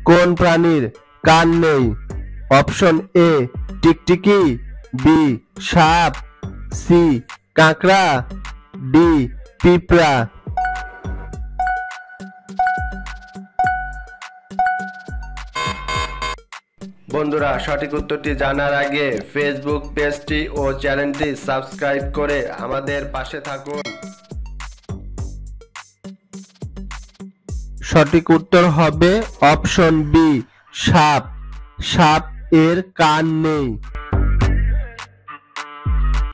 কোন প্রাণীর কান নেই? অপশন এ টিকটিকি, বি সাপ, সি কাঁকড়া, ডি পিঁপড়া। বন্ধুরা, সঠিক উত্তরটি জানার আগে ফেসবুক পেজটি ও চ্যানেলটি সাবস্ক্রাইব করে আমাদের পাশে থাকুন। সঠিক উত্তর হবে অপশন বি সাপ। সাপ এর কান নেই।